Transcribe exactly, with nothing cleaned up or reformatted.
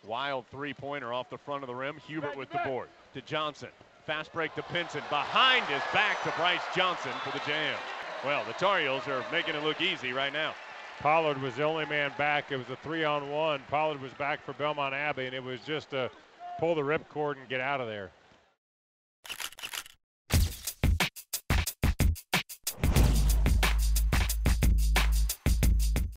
Wild three-pointer off the front of the rim. Hubert with the board to Johnson. Fast break to Pinson. Behind his back to Brice Johnson for the jam. Well, the Tar Heels are making it look easy right now. Pollard was the only man back. It was a three-on-one. Pollard was back for Belmont-Abbey, and it was just a pull the ripcord and get out of there.